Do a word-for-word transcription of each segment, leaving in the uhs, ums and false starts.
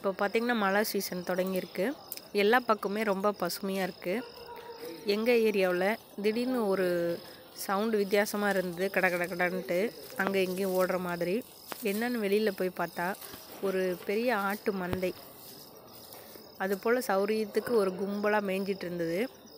இப்போ பார்த்திங்கன்னா மழை சீசன் தொடங்கியிருக்கு. எல்லா பக்கமே ரொம்ப பசுமையாக இருக்குது. எங்கள் ஏரியாவில் திடீர்னு ஒரு சவுண்டு வித்தியாசமாக இருந்தது. கட கட கடன்ட்டு அங்கே இங்கேயும் ஓடுற மாதிரி. என்னன்னு வெளியில் போய் பார்த்தா ஒரு பெரிய ஆட்டு மந்தை, அதுபோல் சௌரியத்துக்கு ஒரு கும்பலாக மேய்ஞ்சிட்டு இருந்தது.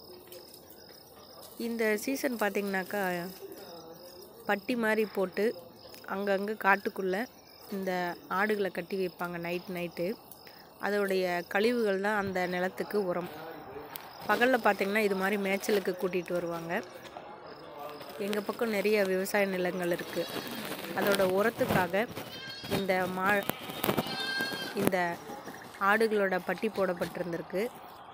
இந்த சீசன் பார்த்திங்கனாக்கா பட்டி மாதிரி போட்டு அங்கங்கே காட்டுக்குள்ளே இந்த ஆடுகளை கட்டி வைப்பாங்க நைட் நைட்டு. அதோடைய கழிவுகள் தான் அந்த நிலத்துக்கு உரம். பகலில் பார்த்திங்கன்னா இது மாதிரி மேய்ச்சலுக்கு கூட்டிகிட்டு வருவாங்க. எங்கள் பக்கம் நிறைய விவசாய நிலங்கள் இருக்குது. அதோட உரத்துக்காக இந்த மா இந்த ஆடுகளோட பட்டி போடப்பட்டிருந்திருக்கு.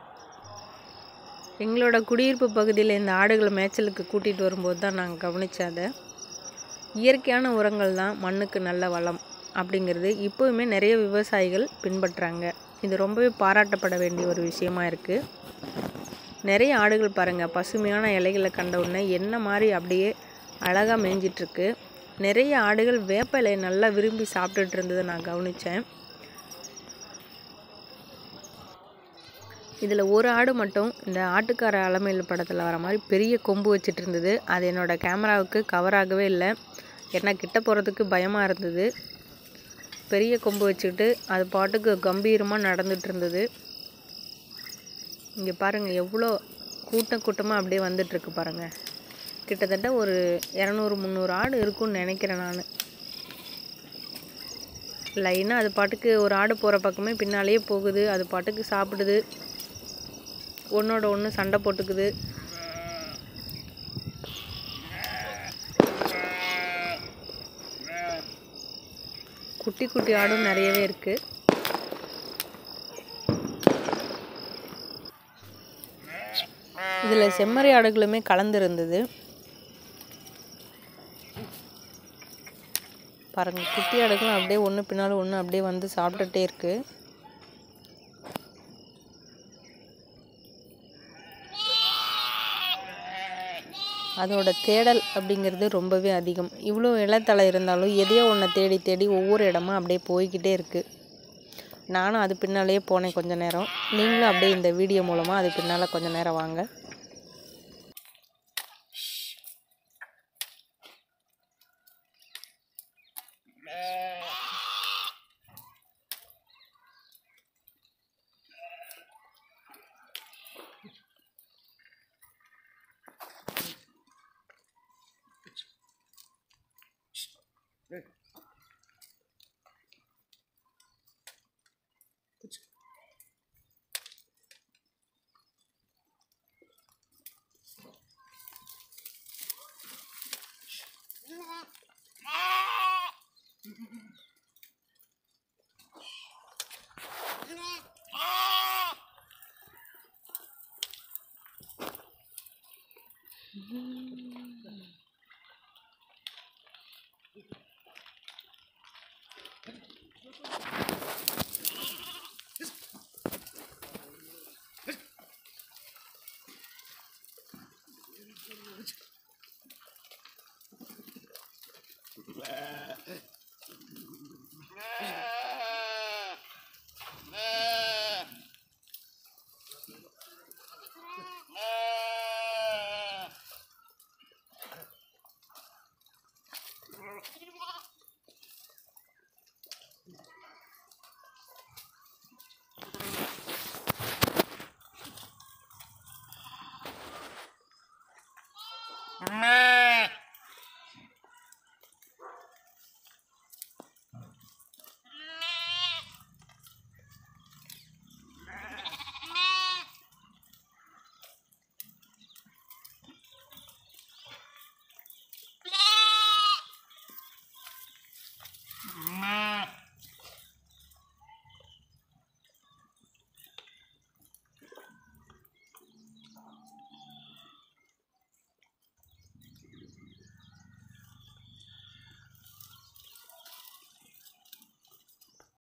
எங்களோட குடியிருப்பு பகுதியில் இந்த ஆடுகளை மேய்ச்சலுக்கு கூட்டிகிட்டு வரும்போது தான் நாங்கள் கவனித்தோம். அதை இயற்கையான உரங்கள் தான் மண்ணுக்கு நல்ல வளம் அப்படிங்கிறது இப்போவுமே நிறைய விவசாயிகள் பின்பற்றுறாங்க. இது ரொம்பவே பாராட்டப்பட வேண்டிய ஒரு விஷயமா இருக்குது. நிறைய ஆடுகள் பாருங்கள், பசுமையான இலைகளை கண்ட உடனே என்ன மாதிரி அப்படியே அழகாக மேய்ஞ்சிட்ருக்கு. நிறைய ஆடுகள் வேப்ப இலையை நல்லா விரும்பி சாப்பிட்டுட்டு இருந்ததை நான் கவனித்தேன். இதில் ஒரு ஆடு மட்டும் இந்த ஆட்டுக்கார அலமையில் படத்தில் வர மாதிரி பெரிய கொம்பு வச்சுட்டு இருந்தது. அது என்னோடய கேமராவுக்கு கவர் ஆகவே இல்லை. ஏன்னா கிட்ட போகிறதுக்கு பயமாக இருந்தது. பெரிய கொம்பு வச்சுக்கிட்டு அது பாட்டுக்கு கம்பீரமாக நடந்துட்டு இருந்தது. இங்கே பாருங்கள் எவ்வளோ கூட்டம் கூட்டமாக அப்படியே வந்துட்டுருக்கு பாருங்கள். கிட்டத்தட்ட ஒரு இரநூறு முந்நூறு ஆடு இருக்குன்னு நினைக்கிறேன் நான். லைனாக அது பாட்டுக்கு ஒரு ஆடு போகிற பக்கமே பின்னாலேயே போகுது. அது பாட்டுக்கு சாப்பிடுது, ஒன்றோட ஒன்று சண்டை போட்டுக்குது. குட்டி குட்டி ஆடும் நிறையவே இருக்குது. இதில் செம்மறி ஆடுகளுமே கலந்துருந்தது. பாருங்கள், குட்டி ஆடுகளும் அப்படியே ஒன்று பின்னால் ஒன்று அப்படியே வந்து சாப்பிட்டுட்டே இருக்குது. அதோட தேடல் அப்படிங்கிறது ரொம்பவே அதிகம். இவ்வளோ இலைத்தலை இருந்தாலும் எதையோ ஒன்றை தேடி தேடி ஒவ்வொரு இடமா அப்படியே போய்கிட்டே இருக்குது. நானும் அது பின்னாலேயே போனேன் கொஞ்ச நேரம். நீங்களும் அப்படியே இந்த வீடியோ மூலமாக அது பின்னால் கொஞ்ச நேரம் வாங்க. Good.